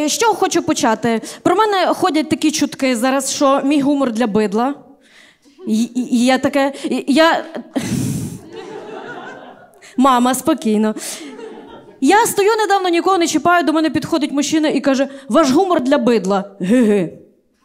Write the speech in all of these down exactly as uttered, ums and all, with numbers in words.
З чого хочу почати? Про мене ходять такі чутки зараз, що мій гумор для бидла. І, і, і я таке... І, я... Мама, спокійно. Я стою недавно, нікого не чіпаю, до мене підходить мужчина і каже, ваш гумор для бидла. Ге-ге.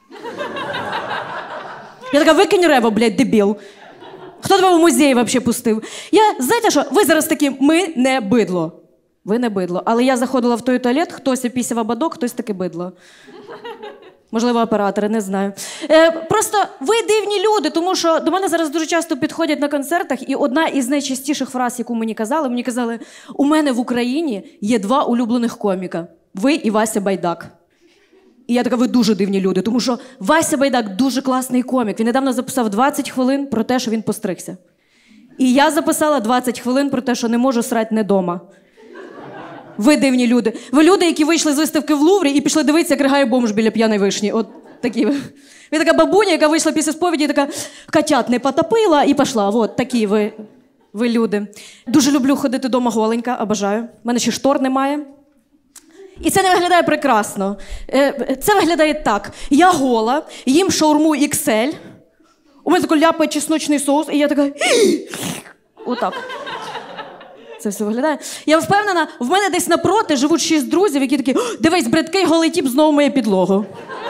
Я така, викинь рево, блядь, дебіл. Хто тебе в музей взагалі пустив? Я, знаєте що, ви зараз такі, ми не бидло. Ви не бидло. Але я заходила в той туалет, хтось пісяв ободок, хтось таки бидло. Можливо, оператори, не знаю. Е, просто ви дивні люди, тому що до мене зараз дуже часто підходять на концертах, і одна із найчастіших фраз, яку мені казали, мені казали, у мене в Україні є два улюблених коміка. Ви і Вася Байдак. І я така, ви дуже дивні люди, тому що Вася Байдак дуже класний комік. Він недавно записав двадцять хвилин про те, що він постригся. І я записала двадцять хвилин про те, що не можу срати не дома. Ви дивні люди. Ви люди, які вийшли з виставки в Луврі і пішли дивитися, як ригає бомж біля п'яної вишні. От такі ви. Ви така бабуня, яка вийшла після сповіді і така, котят не потопила і пішла. От такі ви, ви люди. Дуже люблю ходити дома голенька, обожаю. У мене ще штор немає. І це не виглядає прекрасно. Це виглядає так. Я гола, їм шаурму ікс ель, у мене такий ляпає чесночний соус, і я така... Отак. Це все виглядає. Я впевнена, в мене десь напроти живуть шість друзів, які такі, дивись, бридкий голий тіп знову миє підлогу.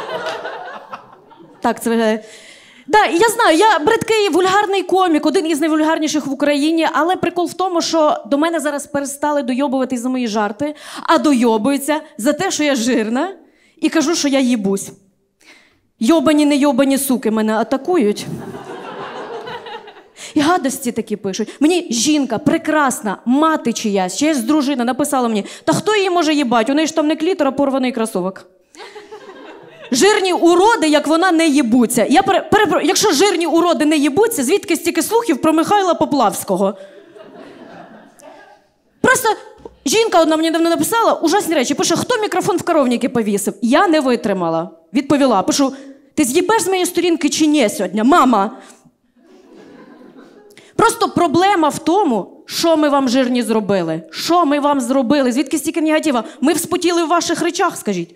Так це виглядає. Да, я знаю, я бридкий вульгарний комік, один із найвульгарніших в Україні, але прикол в тому, що до мене зараз перестали дойобуватись за мої жарти, а дойобуються за те, що я жирна, і кажу, що я їбусь. Йобані, не йобані суки мене атакують. І гадості такі пишуть. Мені жінка, прекрасна, мати чиясь, чиясь дружина написала мені, та хто її може їбать, у неї ж там не клітор, а порваний кросовок. Жирні уроди, як вона, не їбуться. Я пере... Перепро... Якщо жирні уроди не їбуться, звідки стільки слухів про Михайла Поплавського? Просто жінка одна мені давно написала ужасні речі. Пише, хто мікрофон в коровники повісив? Я не витримала. Відповіла. Пишу, ти з'їбеш з моєї сторінки чи ні сьогодні? Мама! Просто проблема в тому, що ми вам жирні зробили. Що ми вам зробили? Звідки стільки негатива? Ми вспотіли в ваших речах, скажіть.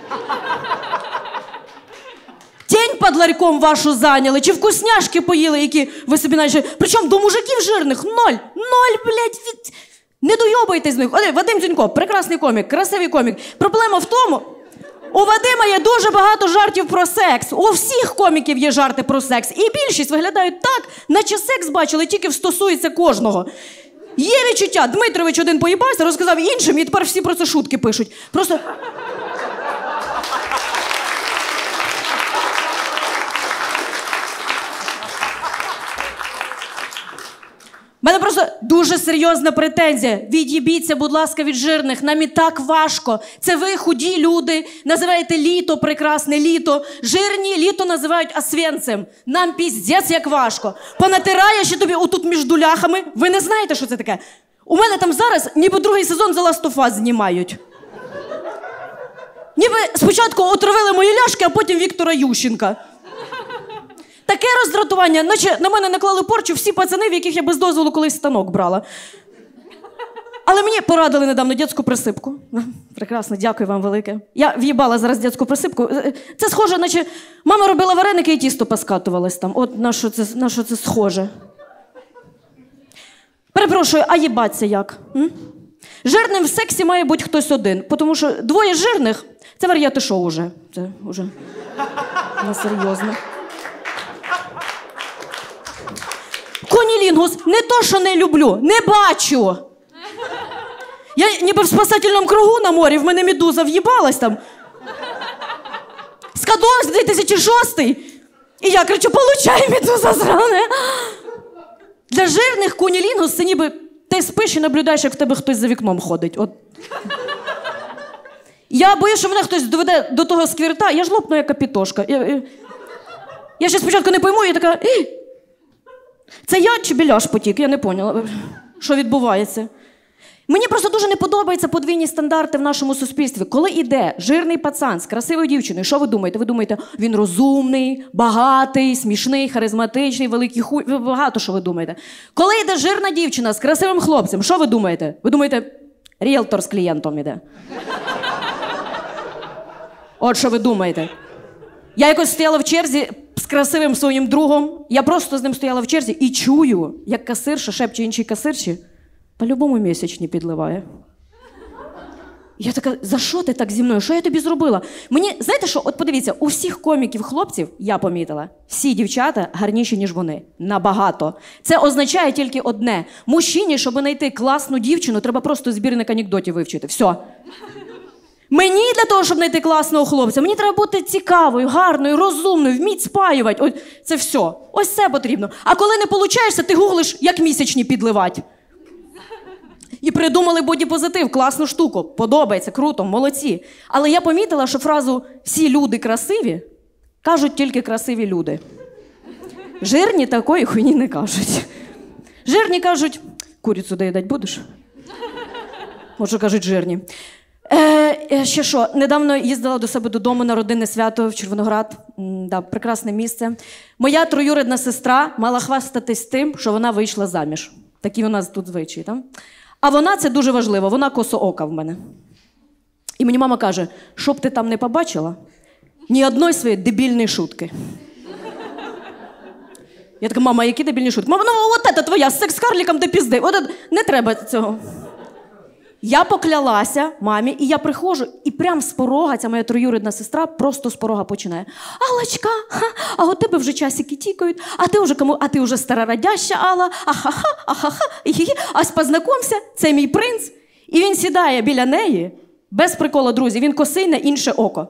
Тінь під ларьком вашу зайняли, чи вкусняшки поїли, які ви собі навіть... Причому до мужиків жирних ноль. Ноль, блядь, від... Не дойобайтесь з них. О, Вадим Дзюнько, прекрасний комік, красивий комік. Проблема в тому, у Вадима є дуже багато жартів про секс. У всіх коміків є жарти про секс. І більшість виглядають так, наче секс бачили, тільки стосується кожного. Є відчуття, Дмитрович один поїбався, розказав іншим, і тепер всі про це шутки пишуть. Просто... У мене просто дуже серйозна претензія. Від'їбіться, будь ласка, від жирних. Нам і так важко. Це ви, худі люди, називаєте літо прекрасне літо. Жирні літо називають освенцем. Нам піздець як важко. Понатирає ще тобі отут між дуляхами. Ви не знаєте, що це таке? У мене там зараз ніби другий сезон The Last of Us знімають. Ніби спочатку отравили мої ляшки, а потім Віктора Ющенка. Таке роздратування, наче на мене наклали порчу всі пацани, в яких я без дозволу колись станок брала. Але мені порадили недавно дитячу присипку. Прекрасно, дякую вам велике. Я в'їбала зараз дитячу присипку. Це схоже, наче мама робила вареники і тісто поскатувалось там. От на що це, на що це схоже. Перепрошую, а їбаться як? М? Жирним в сексі має бути хтось один. Тому що двоє жирних – це вар'яти шоу вже. Це вже несерйозно. Конілінгус, не то, що не люблю, не бачу. Я ніби в спасательному кругу на морі, в мене медуза в'їбалась там. Скадовськ дві тисячі шостий. І я кричу, получай, медуза зране. Для жирних конілінгус це ніби ти спиш і наблюдаєш, як в тебе хтось за вікном ходить. От. Я боюсь, що мене хтось доведе до того сквірта, я ж лопну як капітошка. Я, я, я ще спочатку не пойму, я така... Це я чи біляш потік? Я не поняла, що відбувається. Мені просто дуже не подобаються подвійні стандарти в нашому суспільстві. Коли іде жирний пацан з красивою дівчиною, що ви думаєте? Ви думаєте, він розумний, багатий, смішний, харизматичний, великий хуй. Ви багато що ви думаєте. Коли йде жирна дівчина з красивим хлопцем, що ви думаєте? Ви думаєте, ріелтор з клієнтом іде. От що ви думаєте. Я якось стояла в черзі з красивим своїм другом. Я просто з ним стояла в черзі і чую, як касирша шепче іншій касирші, по-любому місячні підливає. Я така, за що ти так зі мною? Що я тобі зробила? Мені, знаєте що, от подивіться, у всіх коміків-хлопців, я помітила, всі дівчата гарніші, ніж вони. Набагато. Це означає тільки одне. Мужчині, щоб знайти класну дівчину, треба просто збірник анекдотів вивчити. Все. Мені для того, щоб знайти класного хлопця, мені треба бути цікавою, гарною, розумною, вміть спаювати. Ось це все. Ось це потрібно. А коли не получаєшся, ти гуглиш, як місячні підливати. І придумали бодіпозитив, класну штуку. Подобається, круто, молодці. Але я помітила, що фразу «всі люди красиві» кажуть тільки красиві люди. Жирні такої хуйні не кажуть. Жирні кажуть «курицю доїдать будеш?» Може, кажуть жирні. Е, ще що, недавно їздила до себе додому на родинне свято в Червоноград. М, да, прекрасне місце. Моя троюрідна сестра мала хвастатись тим, що вона вийшла заміж. Такі у нас тут звичаї, там. А вона, це дуже важливо, вона косоока в мене. І мені мама каже, щоб ти там не побачила, ні одної своєї дебільної шутки. Я така, мама, які дебільні шутки? Мама, ну от це твоя, з секс-карліком ти пізди. От, не треба цього. Я поклялася мамі, і я приходжу, і прям з порога, ця моя троюрідна сестра просто з порога починає. Аллочка, ха, а от тебе вже часики тікають, а ти вже кому, а ти вже старородяща, Алла, ахаха, ахаха, іхі, ась познайомся, це мій принц. І він сідає біля неї, без приколу, друзі, він косий на інше око.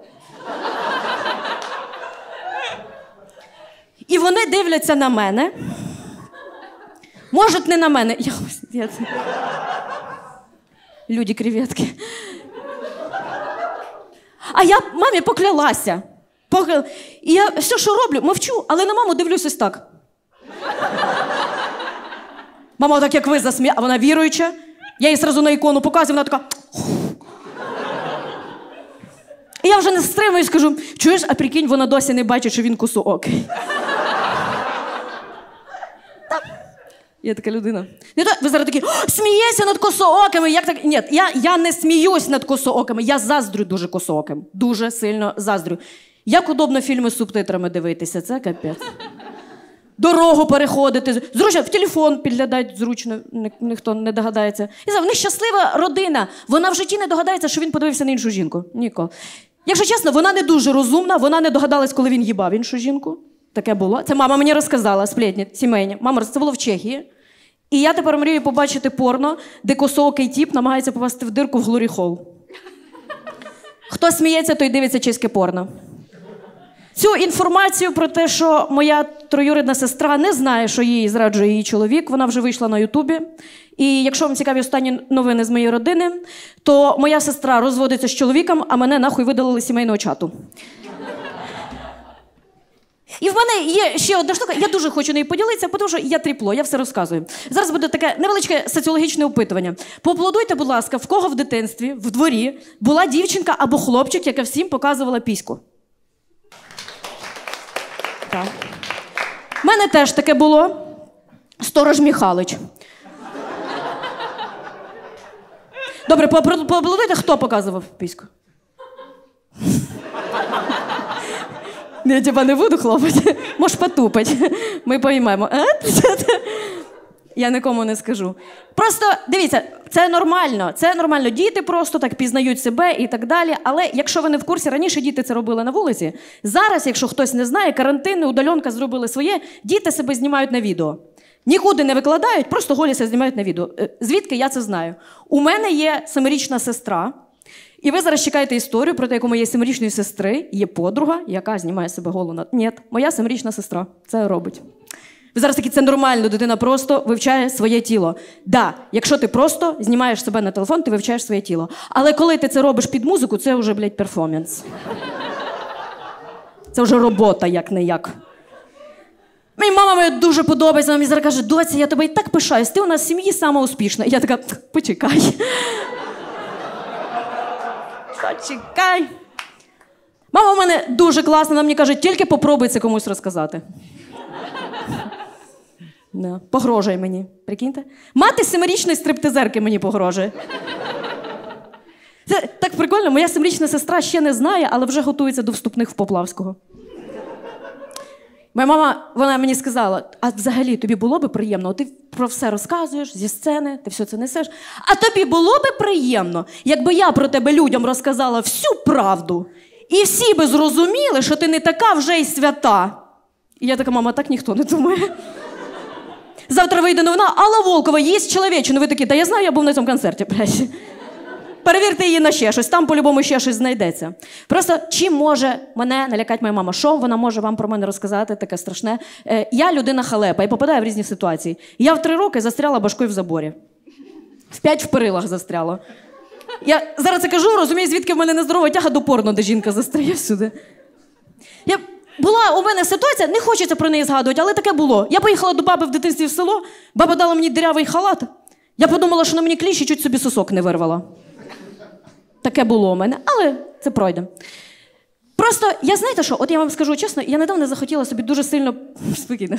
І вони дивляться на мене. Може, не на мене. Я... я... Люди креветки. А я мамі поклялася. Покля... І я все, що роблю, мовчу, але на маму дивлюсь ось так. Мама так, як ви, засміяла, а вона віруюча. Я їй сразу на ікону показую, вона така... І я вже не стримуюсь, скажу, чуєш, а прикинь, вона досі не бачить, що він косоокий. Я така людина. Ви зараз такі, смієшся над косоокими, як так? Ні, я, я не сміюсь над косоокими, я заздрю дуже косооким. Дуже сильно заздрю. Як удобно фільми з субтитрами дивитися, це капець. Дорогу переходити, зручно, в телефон підглядати зручно, ні, ніхто не догадається. І в них щаслива родина, вона в житті не догадається, що він подивився на іншу жінку. Ніколи. Якщо чесно, вона не дуже розумна, вона не догадалась, коли він їбав іншу жінку. Таке було. Це мама мені розказала, сплетні, сімейні. Мама, це було в Чехії. І я тепер мрію побачити порно, де косоокий тіп намагається попасти в дирку в Глорі Холл. Хто сміється, той дивиться чеське порно. Цю інформацію про те, що моя троюрідна сестра не знає, що її зраджує її чоловік, вона вже вийшла на Ютубі. І якщо вам цікаві останні новини з моєї родини, то моя сестра розводиться з чоловіком, а мене нахуй видалили з сімейного чату. І в мене є ще одна штука, я дуже хочу нею поділитися, тому що я тріпло, я все розказую. Зараз буде таке невеличке соціологічне опитування. Поаплодуйте, будь ласка, в кого в дитинстві, в дворі, була дівчинка або хлопчик, яка всім показувала піську. Так. У мене теж таке було. Сторож Михалич. Добре, поаплодуйте, хто показував піську? Я тебе не буду хлопати. Можеш потупати. Ми поймемо. Я нікому не скажу. Просто, дивіться, це нормально. Це нормально. Діти просто так пізнають себе і так далі. Але якщо ви не в курсі, раніше діти це робили на вулиці. Зараз, якщо хтось не знає, карантини, удаленка зробили своє, діти себе знімають на відео. Нікуди не викладають, просто голі себе знімають на відео. Звідки я це знаю? У мене є семирічна сестра. І ви зараз чекаєте історію про те, як у моєї семирічної сестри є подруга, яка знімає себе голу на... Ні, моя семирічна сестра це робить. Ви зараз такі, це нормально, дитина просто вивчає своє тіло. Да, якщо ти просто знімаєш себе на телефон, ти вивчаєш своє тіло. Але коли ти це робиш під музику, це вже, блядь, перформанс. Це вже робота, як-не-як. Мені мама мені дуже подобається, вона мені зараз каже, доця, я тебе і так пишаюсь, ти у нас в сім'ї сама успішна. І я така, почекай. Почекай. Мама в мене дуже класна, вона мені каже, тільки попробуй це комусь розказати. Да. Погрожує мені, прикиньте. Мати семирічної стриптизерки мені погрожує. Це так прикольно, моя семирічна сестра ще не знає, але вже готується до вступних в Поплавського. Моя мама, вона мені сказала, а взагалі тобі було би приємно, ти про все розказуєш зі сцени, ти все це несеш, а тобі було би приємно, якби я про тебе людям розказала всю правду, і всі би зрозуміли, що ти не така вже й свята. І я така, мама, так ніхто не думає. Завтра вийде новина, Алла Волкова їсть чоловічину. Ви такі, та я знаю, я був на цьому концерті, блядь. Перевірте її на ще щось, там по-любому ще щось знайдеться. Просто чим може мене налякати моя мама? Що вона може вам про мене розказати, таке страшне? Е, я людина халепа і попадаю в різні ситуації. Я в три роки застряла башкою в заборі. В п'ять в перилах застряла. Я зараз це кажу, розумію, звідки в мене нездорова тяга до порно, де жінка застряє всюди. Я... Була у мене ситуація, не хочеться про неї згадувати, але таке було. Я поїхала до баби в дитинстві в село, баба дала мені дирявий халат. Я подумала, що на мені кліщ і чуть собі сосок не вирвала. Таке було у мене, але це пройде. Просто, я знаєте що, от я вам скажу чесно, я недавно захотіла собі дуже сильно... Спокійно.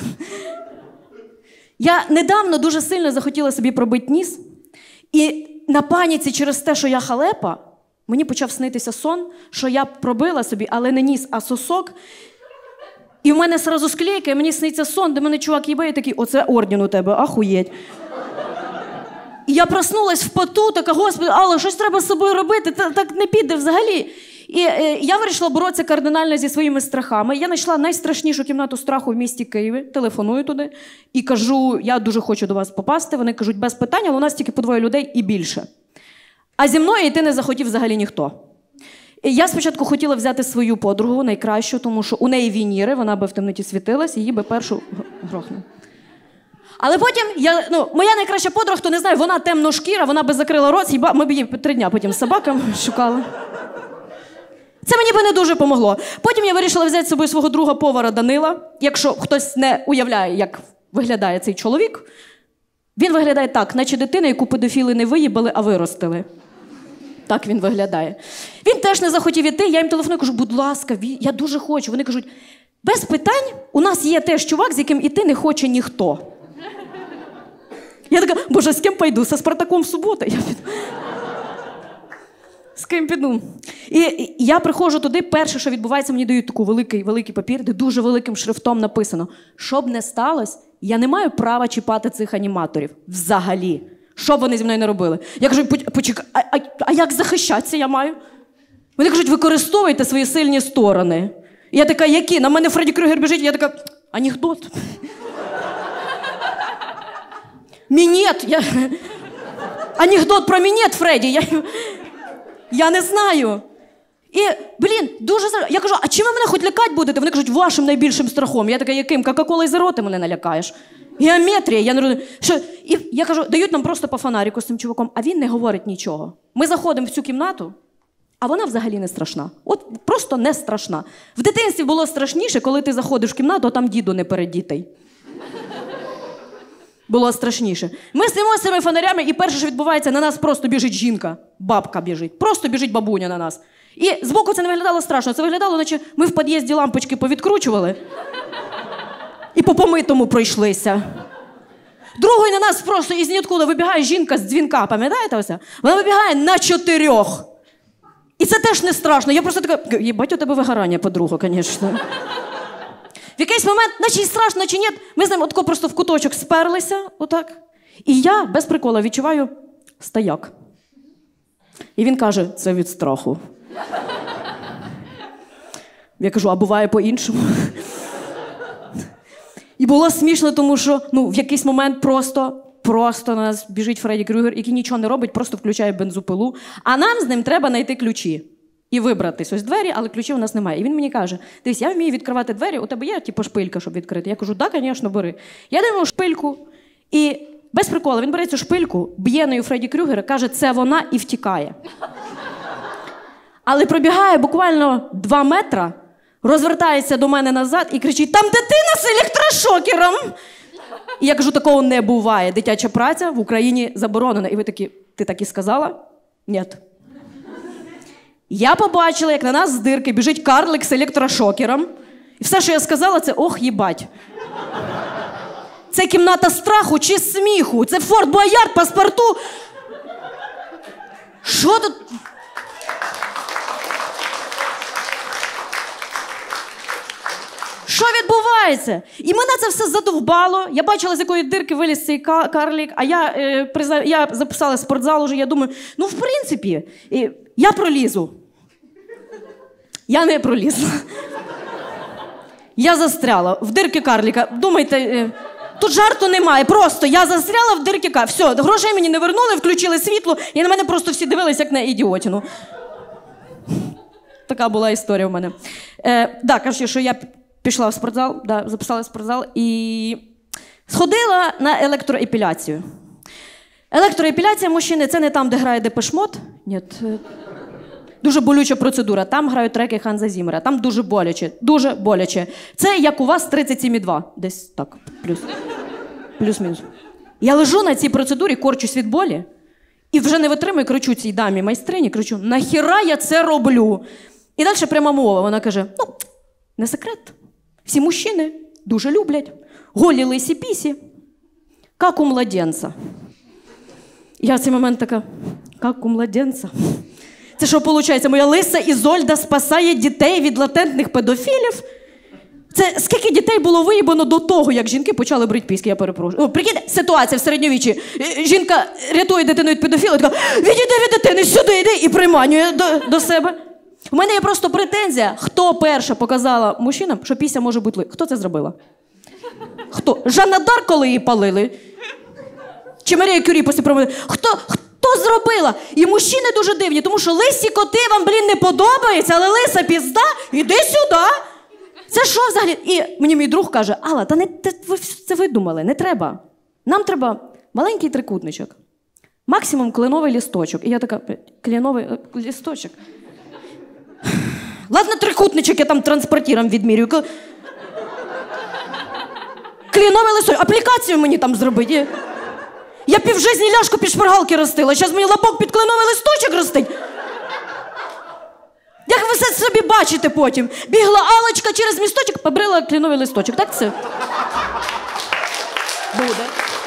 Я недавно дуже сильно захотіла собі пробити ніс, і на паніці через те, що я халепа, мені почав снитися сон, що я пробила собі, але не ніс, а сосок. І в мене сразу склейка, і мені сниться сон, де мене чувак їбає, такий, оце орден у тебе, ахуєть. І я проснулась в поту, така, господи, Алла, щось треба з собою робити, так не піде взагалі. І е, я вирішила боротися кардинально зі своїми страхами. Я знайшла найстрашнішу кімнату страху в місті Києві, телефоную туди і кажу, я дуже хочу до вас попасти. Вони кажуть, без питань, але у нас тільки по двоє людей і більше. А зі мною йти не захотів взагалі ніхто. І я спочатку хотіла взяти свою подругу, найкращу, тому що у неї вініри, вона би в темноті світилась, її би першу грохнула. Але потім, я, ну, моя найкраща подруга, хто не знає, вона темношкіра, вона би закрила рот, і ми б її три дня потім з собаками шукали. Це мені би не дуже помогло. Потім я вирішила взяти з собою свого друга-повара Данила. Якщо хтось не уявляє, як виглядає цей чоловік, він виглядає так, наче дитина, яку педофіли не виїбали, а виростили. Так він виглядає. Він теж не захотів іти, я їм телефоную, кажу, будь ласка, я дуже хочу. Вони кажуть, без питань, у нас є теж чувак, з яким іти не хоче ніхто. Я така, боже, з ким пойду? Зі Спартаком в суботу? Я піду. З ким піду? І я приходжу туди, перше, що відбувається, мені дають такий великий, великий папір, де дуже великим шрифтом написано, що б не сталося, я не маю права чіпати цих аніматорів. Взагалі. Що б вони зі мною не робили? Я кажу, почекай, а, а, а як захищатися я маю? Вони кажуть, використовуйте свої сильні сторони. І я така, які? На мене Фредді Крюгер біжить, і я така, анекдот. Мінет. Я... Анекдот про мінет, Фредді. Я... я не знаю. І, блін, дуже... Я кажу, а чим ви мене хоч лякати будете? Вони кажуть, вашим найбільшим страхом. Я така, яким? Кока-кола зеро ти мене налякаєш. Геометрія, я не розумію. Що? І я кажу, дають нам просто по фонаріку з цим чуваком, а він не говорить нічого. Ми заходимо в цю кімнату, а вона взагалі не страшна. От просто не страшна. В дитинстві було страшніше, коли ти заходиш в кімнату, а там діду не передітий. Було страшніше. Ми стоїмо з цими фонарями, і перше, що відбувається, на нас просто біжить жінка. Бабка біжить. Просто біжить бабуня на нас. І збоку це не виглядало страшно. Це виглядало, наче ми в під'їзді лампочки повідкручували. І по помитому пройшлися. Другою на нас просто із ніоткуда вибігає жінка з дзвінка, пам'ятаєте ося? Вона вибігає на чотирьох. І це теж не страшно. Я просто така, єбать, у тебе вигорання, подруга, звісно. В якийсь момент, наче й страшно, наче ні, ми з ним отако просто в куточок сперлися, отак. І я, без прикола, відчуваю стояк. І він каже, це від страху. Я кажу, а буває по-іншому? І було смішно, тому що ну, в якийсь момент просто, просто на нас біжить Фредді Крюгер, який нічого не робить, просто включає бензопилу. А нам з ним треба знайти ключі. І вибратись. Ось двері, але ключів у нас немає. І він мені каже, дивись, я вмію відкривати двері, у тебе є типу шпилька, щоб відкрити? Я кажу, так, да, звісно, бери. Я даю шпильку, і без приколу, він бере цю шпильку, б'є нею Фредді Крюгера, каже, це вона, і втікає. Але пробігає буквально два метри, розвертається до мене назад і кричить, там дитина з електрошокером! І я кажу, такого не буває. Дитяча праця в Україні заборонена. І ви такі, ти так і сказала? Ні. Я побачила, як на нас з дирки біжить карлик з електрошокером. І все, що я сказала, це ох, їбать. Це кімната страху чи сміху? Це Форт Боярд, паспорту. Що тут? Що відбувається? І мене це все задовбало. Я бачила, з якої дирки виліз цей карлік, а я, е, призна... я записала спортзал уже, я думаю, ну, в принципі, е, я пролізу. Я не пролізла. Я застряла в дирки карліка. Думайте, е, тут жарту немає, просто я застряла в дирки карліка. Все, грошей мені не вернули, включили світло, і на мене просто всі дивились, як на ідіотіну. Така була історія в мене. Е, да, кажу, що я пішла в спортзал, да, записала в спортзал і сходила на електроепіляцію. Електроепіляція мужчини – це не там, де грає Депеш Мод. Ні. Дуже болюча процедура. Там грають треки Ханза Зіммера. Там дуже боляче. Дуже боляче. Це як у вас тридцять сім і два. Десь так. Плюс. Плюс-мінус. Я лежу на цій процедурі, корчусь від болі. І вже не витримую, кричу цій дамі майстрині, кричу, нахіра я це роблю? І далі пряма мова. Вона каже, ну, не секрет. Всі мужчини дуже люблять. Голі лисі пісі. Как у младенца. Я в цей момент така, как у младенца. Це що, виходить, моя лиса Ізольда спасає дітей від латентних педофілів? Це скільки дітей було виїбано до того, як жінки почали брити піськи, я перепрошую. О, прикиньте, ситуація в середньовіччі. Жінка рятує дитину від педофіла, така, відійди від дитини, сюди йди, і приманює до, до себе. У мене є просто претензія, хто перша показала мужчинам, що пісня може бути ли. Хто це зробила? Хто? Жанна Дарк, коли її палили? Чи Марія Кюрі після промови? Хто, хто зробила? І мужчини дуже дивні, тому що лисі коти вам, блін, не подобаються, але лиса пізда, іди сюди. Це що взагалі? І мені мій друг каже, Алла, та не те, ви це видумали, не треба. Нам треба маленький трикутничок, максимум кленовий лісточок. І я така, кленовий лісточок? Ладно, трикутничок я там транспортіром відмірюю. Кленовий листочок, аплікацію мені там зробити. Я півжизні ляшку під шпаргалки ростила, зараз мені лапок під кленовий листочок ростить. Як ви все собі бачите потім? Бігла Аллочка через місточок, побрила кленовий листочок. Так це? Буде.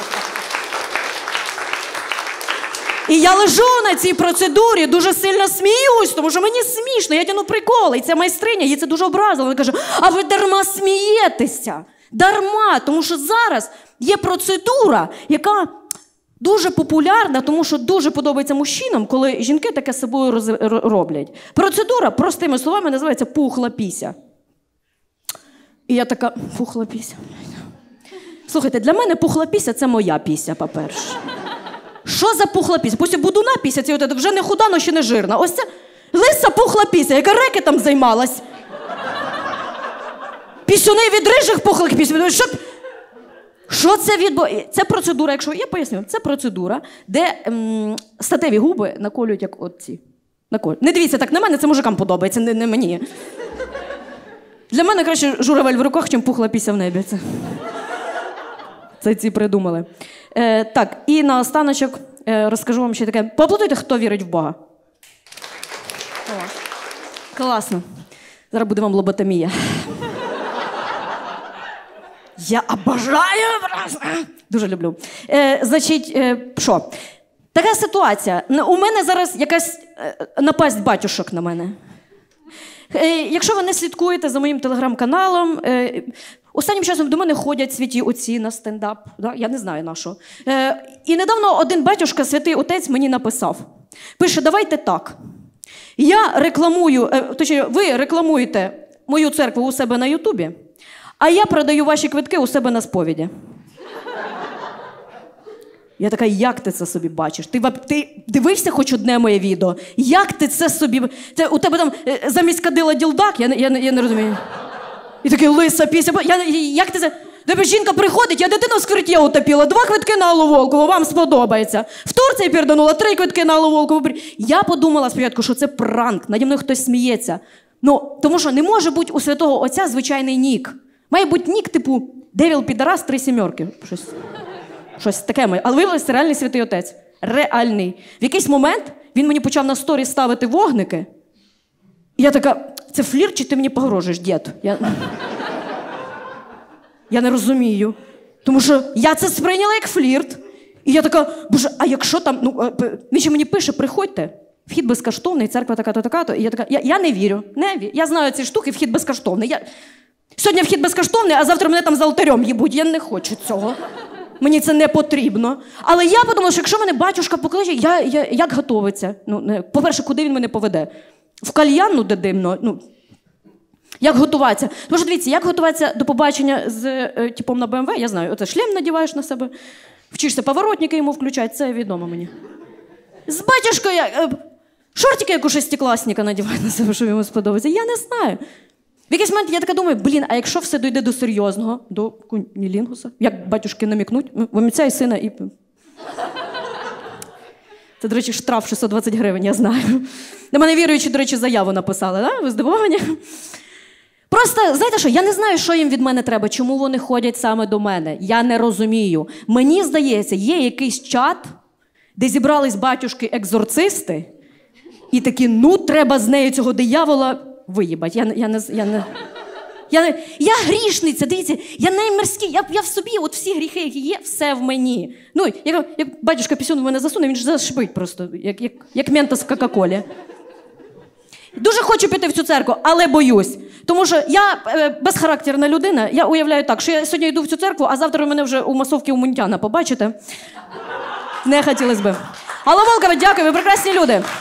І я лежу на цій процедурі, дуже сильно сміюсь, тому що мені смішно, я тяну приколи. І ця майстриня, їй це дуже образило. Вона каже, а ви дарма смієтеся. Дарма, тому що зараз є процедура, яка дуже популярна, тому що дуже подобається мужчинам, коли жінки таке з собою роз... роблять. Процедура, простими словами, називається пухла піся. І я така, пухла піся. Слухайте, для мене пухла піся – це моя піся, по-перше. Що за пухла піся? Пусть будуна піся, це вже не худа, но ще не жирна. Ось це лиса пухла піся, яка рекетом займалась. Пісюни від рижих пухлих пісюн. Що... Що це відбувається? Це процедура, якщо я поясню, це процедура, де ем, статеві губи наколюють, як оці. Наколюють. Не дивіться так на мене, це мужикам подобається, не, не мені. Для мене краще журавель в руках, чим пухла піся в небі. Це, це ці придумали. Е, так, і наостаночок е, розкажу вам ще таке. Поаплодуйте, хто вірить в Бога. О, класно. Зараз буде вам лоботомія. Я обожаю! Дуже люблю. Е, значить, е, що? Така ситуація. У мене зараз якась е, напасть батюшок на мене. Е, якщо ви не слідкуєте за моїм телеграм-каналом, е, останнім часом до мене ходять святі отці на стендап. Да? Я не знаю на що. Е, і недавно один батюшка, святий отець, мені написав. Пише, давайте так. Я рекламую, е, точніше, ви рекламуєте мою церкву у себе на Ютубі, а я продаю ваші квитки у себе на сповіді. Я така, як ти це собі бачиш? Ти, ти дивився хоч одне моє відео? Як ти це собі... Це, у тебе там замість кадила ділдак? Я, я, я не розумію. І такий лиса пісня. Я, як ти це... Тебе жінка приходить, я дитину в скриті утопила, два квитки на Аллу Волкову, вам сподобається. В Турції перданула, три квитки на Аллу Волкову. Я подумала спочатку, що це пранк, наді мною хтось сміється. Ну, тому що не може бути у святого отця звичайний нік. Має бути нік, типу, Девіл Підарас, три сімерки. Щось, щось таке має. Але виявилося, реальний святий отець. Реальний. В якийсь момент він мені почав на сторі ставити вогники. І я така, це флірт чи ти мені погрожуєш, дід? Я... я не розумію. Тому що я це сприйняла як флірт. І я така, боже, а якщо там, ну, він ще мені пише, приходьте. Вхід безкоштовний, церква така-то, така-то. І я така, я, я не вірю. Не вірю. Я знаю ці штуки, вхід безкоштовний. Я... Сьогодні вхід безкоштовний, а завтра мене там за алтарем їбуть. Я не хочу цього. Мені це не потрібно. Але я подумала, що якщо мене батюшка покличе, я, я, як готовиться? Ну, не, по-перше, куди він мене поведе? В кальянну, де димно? Ну, як готуватися? Тому що, дивіться, як готуватися до побачення з е, типом на Б М В, я знаю. Оце шлем надіваєш на себе, вчишся поворотники йому включати, це відомо мені. З батюшкою, е, шортики, як у шестикласника, надіває на себе, щоб йому сподобається. Я не знаю. В якийсь момент я така думаю, блін, а якщо все дойде до серйозного, до кунілінгуса, як батюшки намікнуть, виміцяй сина і... Це, до речі, штраф шістсот двадцять гривень, я знаю. На мене віруючі, до речі, заяву написали, да? Ви здивовані? Просто, знаєте що, я не знаю, що їм від мене треба, чому вони ходять саме до мене. Я не розумію. Мені здається, є якийсь чат, де зібрались батюшки-екзорцисти, і такі, ну, треба з нею цього диявола виїбать. Я, я, не, я, не, я, не, я грішниця, дивіться, я наймерський, я, я в собі, от всі гріхи, які є, все в мені. Ну, як, як батюшка пісюн в мене засуне, він ж зашипить просто, як, як, як ментос в Кока-Колі. Дуже хочу піти в цю церкву, але боюсь. Тому що я е, безхарактерна людина, я уявляю так, що я сьогодні йду в цю церкву, а завтра ви мене вже у масовці у Мунтяна побачите. Не хотілося би. Алла Волкова, дякую, ви прекрасні люди.